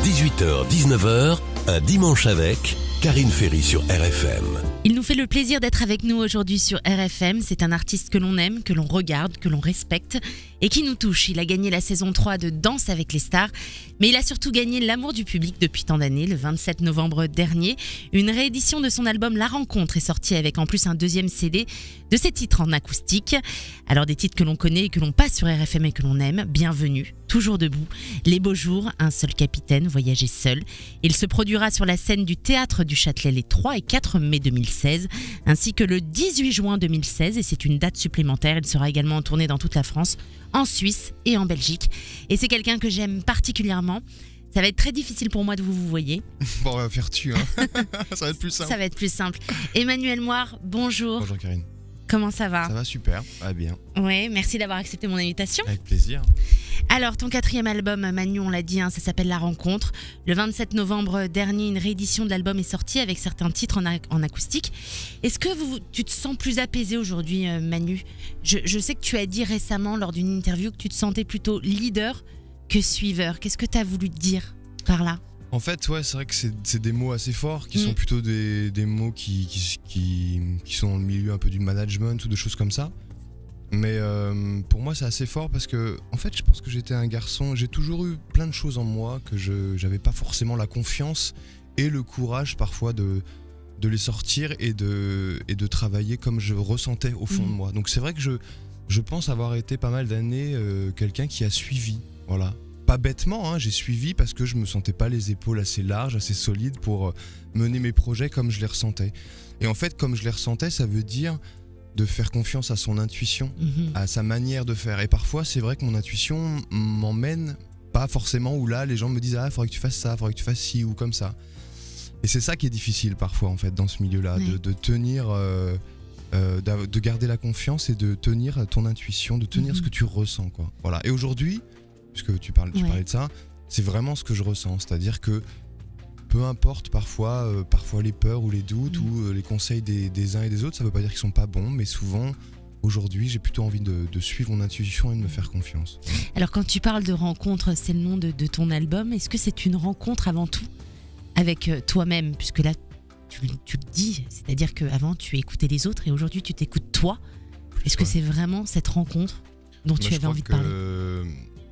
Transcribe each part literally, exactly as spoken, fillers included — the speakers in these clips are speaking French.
dix-huit heures dix-neuf heures, un dimanche avec Karine Ferry sur R F M. Il nous fait le plaisir d'être avec nous aujourd'hui sur R F M. C'est un artiste que l'on aime, que l'on regarde, que l'on respecte et qui nous touche. Il a gagné la saison trois de Danse avec les stars, mais il a surtout gagné l'amour du public depuis tant d'années. Le vingt-sept novembre dernier, une réédition de son album La Rencontre est sortie avec en plus un deuxième C D de ses titres en acoustique. Alors des titres que l'on connaît et que l'on passe sur R F M et que l'on aime. Bienvenue, Toujours debout, Les beaux jours, Un seul capitaine, Voyager seul. Il se produira sur la scène du Théâtre du Châtelet les trois et quatre mai deux mille seize, ainsi que le dix-huit juin deux mille seize, et c'est une date supplémentaire. Il sera également en tournée dans toute la France, en Suisse et en Belgique. Et c'est quelqu'un que j'aime particulièrement. Ça va être très difficile pour moi de vous vous voyez. Bon, on va faire tu, hein. Ça va être plus simple. Ça va être plus simple. Emmanuel Moir, bonjour. Bonjour Karine. Comment ça va ? Ça va super, ça va bien. Ouais, merci d'avoir accepté mon invitation. Avec plaisir. Alors, ton quatrième album, Manu, on l'a dit, hein, ça s'appelle La Rencontre. Le vingt-sept novembre dernier, une réédition de l'album est sortie avec certains titres en, a- en acoustique. Est-ce que vous, tu te sens plus apaisé aujourd'hui, euh, Manu ? je, je sais que tu as dit récemment lors d'une interview que tu te sentais plutôt leader que suiveur. Qu'est-ce que tu as voulu dire par là ? En fait, ouais, c'est vrai que c'est, c'est des mots assez forts qui Mm. sont plutôt des, des mots qui, qui, qui, qui sont dans le milieu un peu du management ou de choses comme ça. Mais euh, pour moi, c'est assez fort parce que, en fait, je pense que j'étais un garçon. J'ai toujours eu plein de choses en moi que je n'avais pas forcément la confiance et le courage parfois de, de les sortir et de, et de travailler comme je ressentais au fond Mm. de moi. Donc c'est vrai que je, je pense avoir été pas mal d'années euh, quelqu'un qui a suivi. Voilà. Pas bêtement, hein, j'ai suivi parce que je me sentais pas les épaules assez larges, assez solides pour euh, mener mes projets comme je les ressentais. Et en fait, comme je les ressentais, ça veut dire de faire confiance à son intuition, Mhm. à sa manière de faire. Et parfois, c'est vrai que mon intuition m'emmène pas forcément où là, les gens me disent « Ah, faudrait que tu fasses ça, faudrait que tu fasses ci ou comme ça ». Et c'est ça qui est difficile parfois, en fait, dans ce milieu-là, Ouais. de, de tenir... Euh, euh, d'av- de garder la confiance et de tenir à ton intuition, de tenir Mhm. ce que tu ressens, quoi. Voilà. Et aujourd'hui, puisque tu, parles, tu Ouais. parlais de ça, c'est vraiment ce que je ressens. C'est-à-dire que peu importe parfois, euh, parfois les peurs ou les doutes Mhm. ou euh, les conseils des, des uns et des autres, ça veut pas dire qu'ils sont pas bons, mais souvent, aujourd'hui, j'ai plutôt envie de, de suivre mon intuition et de me faire confiance. Alors, quand tu parles de rencontre, c'est le nom de, de ton album. Est-ce que c'est une rencontre avant tout avec euh, toi-même ? Puisque là, tu, tu le dis, c'est-à-dire qu'avant, tu écoutais les autres et aujourd'hui, tu t'écoutes toi. Est-ce que Ouais. c'est vraiment cette rencontre dont Moi, tu je avais crois envie de que parler ?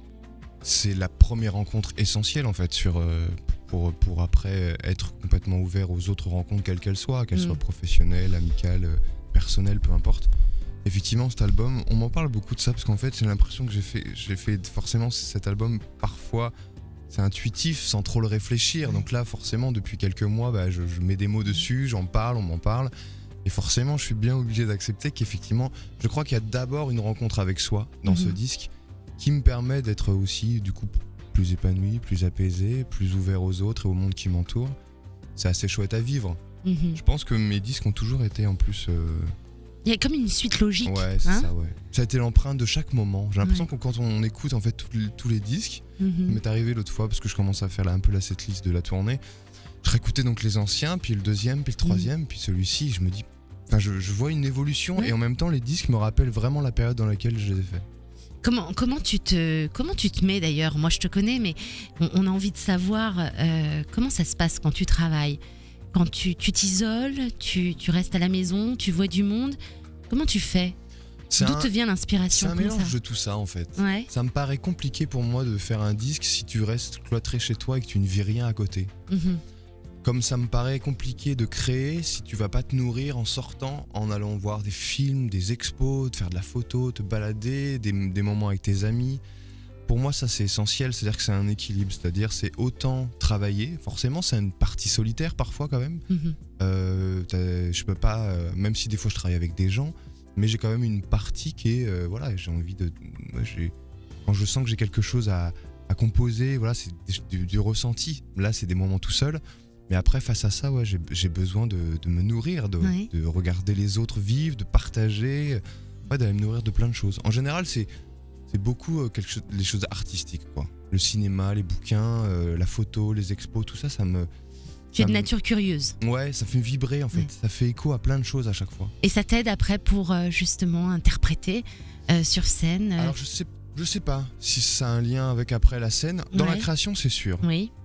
c'est la première rencontre essentielle en fait sur, euh, pour, pour après être complètement ouvert aux autres rencontres quelles qu'elles soient, qu'elles Mm. soient professionnelles, amicales, euh, personnelles, peu importe. Effectivement, cet album, on m'en parle beaucoup de ça parce qu'en fait j'ai l'impression que j'ai fait, j'ai fait forcément cet album parfois c'est intuitif sans trop le réfléchir. Donc là forcément depuis quelques mois bah, je, je mets des mots dessus, j'en parle, on m'en parle. Et forcément je suis bien obligé d'accepter qu'effectivement je crois qu'il y a d'abord une rencontre avec soi dans ce Mhm. disque qui me permet d'être aussi du coup plus épanoui, plus apaisé, plus ouvert aux autres et au monde qui m'entoure. C'est assez chouette à vivre. Mhm. Je pense que mes disques ont toujours été en plus... euh, Il y a comme une suite logique. Ouais, c'est hein ça, ouais. Ça a été l'empreinte de chaque moment. J'ai l'impression Ouais. que quand on écoute en fait tous les, tous les disques, ça Mhm. m'est arrivé l'autre fois parce que je commence à faire là, un peu la setlist de la tournée. Je réécoutais donc les anciens, puis le deuxième, puis le troisième, puis celui-ci. Je me dis, enfin, je, je vois une évolution Ouais. et en même temps les disques me rappellent vraiment la période dans laquelle je les ai faits. Comment, comment, tu te, comment tu te mets d'ailleurs ? Moi, je te connais, mais on, on a envie de savoir euh, comment ça se passe quand tu travailles. Quand tu, tu t'isoles, tu, tu restes à la maison, tu vois du monde. Comment tu fais ? C'est D'où un, te vient c'est l'inspiration un comme mélange ça de tout ça en fait. Ouais. Ça me paraît compliqué pour moi de faire un disque si tu restes cloîtré chez toi et que tu ne vis rien à côté. Mhm. Comme ça me paraît compliqué de créer si tu vas pas te nourrir en sortant, en allant voir des films, des expos, de faire de la photo, te balader, des, des moments avec tes amis. Pour moi, ça c'est essentiel, c'est-à-dire que c'est un équilibre, c'est-à-dire c'est autant travailler, forcément c'est une partie solitaire parfois quand même. Mhm. Euh, t'as- je peux pas, euh, même si des fois je travaille avec des gens, mais j'ai quand même une partie qui est, euh, voilà, j'ai envie de, moi, j'ai, quand je sens que j'ai quelque chose à, à composer, voilà, c'est du, du ressenti. Là, c'est des moments tout seul. Mais après, face à ça, ouais, j'ai, j'ai besoin de, de me nourrir, de, Ouais. de regarder les autres vivre, de partager, ouais, d'aller me nourrir de plein de choses. En général, c'est, c'est beaucoup euh, quelque chose, les choses artistiques, quoi. Le cinéma, les bouquins, euh, la photo, les expos, tout ça, ça me... Tu es ça de me- nature curieuse. Ouais, ça fait vibrer en fait. Ouais. Ça fait écho à plein de choses à chaque fois. Et ça t'aide après pour euh, justement interpréter euh, sur scène. euh, Alors je sais, je sais pas si ça a un lien avec après la scène. Dans Ouais. la création, c'est sûr. Oui.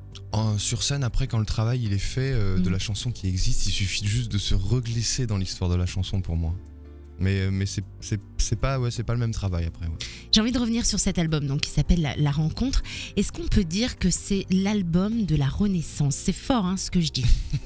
En- sur scène, après, quand le travail il est fait euh, Mhm. de la chanson qui existe, il suffit juste de se reglisser dans l'histoire de la chanson pour moi. Mais, euh, mais c'est, c'est, c'est pas, ouais, c'est pas le même travail après. Ouais. J'ai envie de revenir sur cet album donc, qui s'appelle la, La Rencontre. Est-ce qu'on peut dire que c'est l'album de la Renaissance? C'est fort hein, ce que je dis.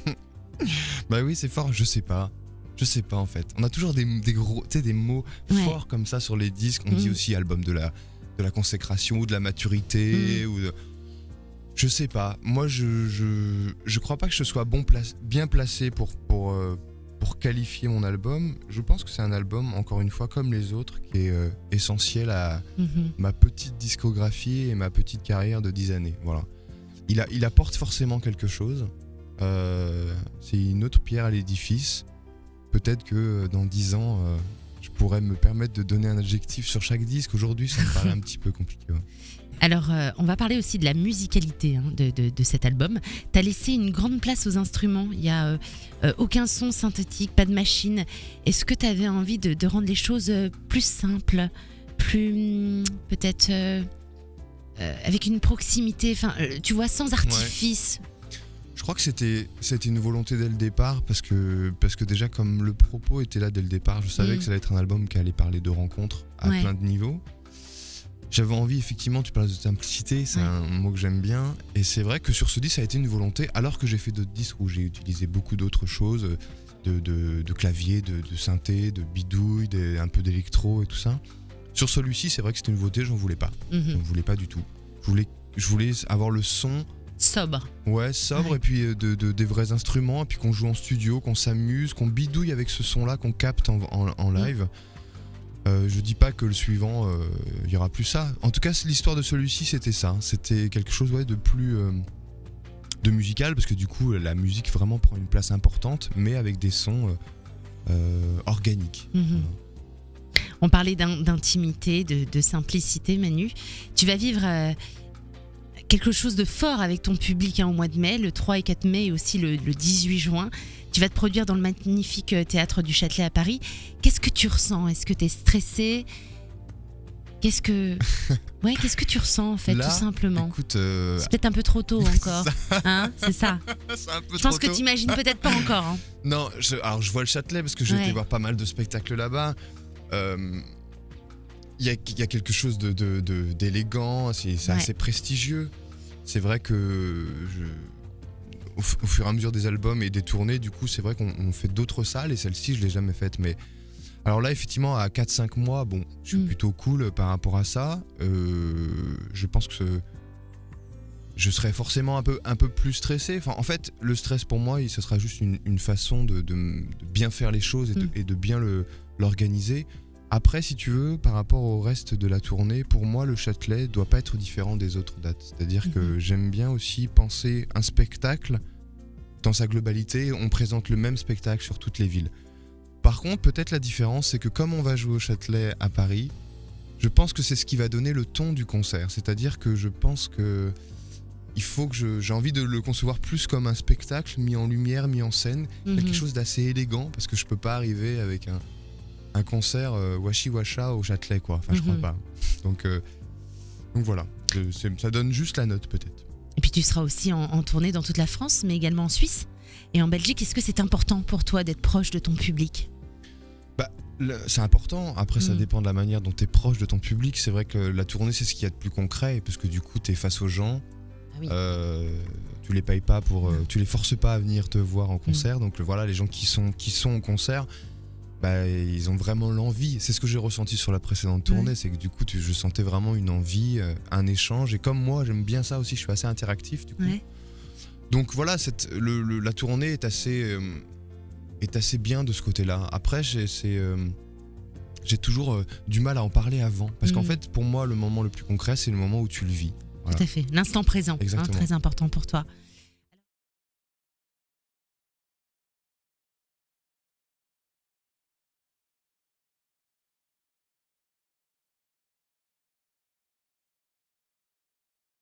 Bah oui, c'est fort, je sais pas. Je sais pas en fait. On a toujours des, des gros, tu sais, des mots Ouais. forts comme ça sur les disques. On Mhm. dit aussi album de la, de la consécration ou de la maturité. Ou de... Je sais pas. Moi, je, je, je crois pas que je sois bon place, bien placé pour, pour, euh, pour qualifier mon album. Je pense que c'est un album, encore une fois, comme les autres, qui est euh, essentiel à Mhm. ma petite discographie et ma petite carrière de dix années. Voilà. Il, a, il apporte forcément quelque chose. Euh, c'est une autre pierre à l'édifice. Peut-être que euh, dans dix ans, euh, je pourrais me permettre de donner un adjectif sur chaque disque. Aujourd'hui, ça me paraît un petit peu compliqué. Ouais. Alors, euh, on va parler aussi de la musicalité hein, de, de- de cet album. Tu as laissé une grande place aux instruments. Il n'y a euh, euh, aucun son synthétique, pas de machine. Est-ce que tu avais envie de, de rendre les choses euh, plus simples, plus hum, peut-être euh, euh, avec une proximité, enfin, euh, tu vois, sans artifice. Je crois que c'était, c'était une volonté dès le départ parce que, parce que déjà, comme le propos était là dès le départ, je savais Mm. que ça allait être un album qui allait parler de rencontres à Ouais. plein de niveaux. J'avais envie, effectivement, tu parles de simplicité, c'est Ouais. un mot que j'aime bien. Et c'est vrai que sur ce disque, ça a été une volonté, alors que j'ai fait d'autres disques où j'ai utilisé beaucoup d'autres choses, de, de, de clavier, de, de synthé, de bidouille, de- un peu d'électro et tout ça. Sur celui-ci, c'est vrai que c'était une nouveauté, j'en voulais pas. Mhm. J'en voulais pas du tout. Je voulais, je voulais avoir le son, Sobre. ouais, sobre, Ouais. et puis euh, de, de- des vrais instruments, et puis qu'on joue en studio, qu'on s'amuse, qu'on bidouille avec ce son-là, qu'on capte en, en- en live. Euh, je dis pas que le suivant, euh, il y aura plus ça. En tout cas, l'histoire de celui-ci, c'était ça. C'était quelque chose ouais, de plus euh, de musical, parce que du coup, la musique vraiment prend une place importante, mais avec des sons euh, euh, organiques. Mhm. Voilà. On parlait d'in- d'intimité, de, de simplicité, Manu. Tu vas vivre euh, quelque chose de fort avec ton public hein, au mois de mai, le trois et quatre mai et aussi le, le dix-huit juin. Tu vas te produire dans le magnifique euh, théâtre du Châtelet à Paris. Qu'est-ce que tu ressens? Est-ce que tu es stressé? Qu'est-ce que... Ouais, qu'est-ce que tu ressens en fait, Là, tout simplement? Écoute, euh, C'est peut-être un peu trop tôt encore. Hein, c'est ça. c'est un peu Je pense trop que tôt. tu imagines peut-être pas encore. hein. Non, je, alors je vois le Châtelet parce que j'ai Ouais. été voir pas mal de spectacles là-bas. Euh, Il y, a, il y a quelque chose de, de- de- d'élégant, c'est, c'est Ouais. assez prestigieux. C'est vrai que je, au, f- au fur et à mesure des albums et des tournées, du coup, c'est vrai qu'on on fait d'autres salles et celle-ci, je l'ai jamais faite. Mais alors là, effectivement, à quatre cinq mois, bon, je suis Mm. plutôt cool par rapport à ça. Euh, je pense que ce- je serais forcément un peu, un peu plus stressé. Enfin, en fait, le stress pour moi, il- ce sera juste une, une façon de, de m- de bien faire les choses et de, Mm. et de bien le, l'organiser. Après, si tu veux, par rapport au reste de la tournée, pour moi, le Châtelet doit pas être différent des autres dates. C'est-à-dire que Mhm. j'aime bien aussi penser un spectacle dans sa globalité. On présente le même spectacle sur toutes les villes. Par contre, peut-être la différence, c'est que comme on va jouer au Châtelet à Paris, je pense que c'est ce qui va donner le ton du concert. C'est-à-dire que je pense que il faut que je, j'ai envie de le concevoir plus comme un spectacle mis en lumière, mis en scène, quelque Mhm. chose d'assez élégant, parce que je peux pas arriver avec un, un concert euh, washi washa au Châtelet, quoi. Enfin, je Mhm. crois pas. Donc, euh, donc voilà, Je- c'est- ça donne juste la note peut-être. Et puis tu seras aussi en, en tournée dans toute la France, mais également en Suisse et en Belgique. Est-ce que c'est important pour toi d'être proche de ton public? Le- C'est important, après ça Mm. dépend de la manière dont tu es proche de ton public. C'est vrai que la tournée c'est ce qu'il y a de plus concret, parce que du coup tu es face aux gens, Ah oui. euh, tu les payes pas pour, euh, tu les forces pas à venir te voir en concert, donc euh, voilà, les gens qui sont, qui sont au concert, bah, ils ont vraiment l'envie. C'est ce que j'ai ressenti sur la précédente tournée, Ouais. c'est que du coup tu- je sentais vraiment une envie, euh, un échange, et comme moi j'aime bien ça aussi, je suis assez interactif du coup. Ouais. Donc voilà, cette, le- le- la tournée est assez, euh, est assez bien de ce côté-là. Après, j'ai, c'est, euh, j'ai toujours euh, du mal à en parler avant. Parce qu'en Mm. fait, pour moi, le moment le plus concret, c'est le moment où tu le vis. Voilà. Tout à fait. L'instant présent, hein, Exactement. très important pour toi.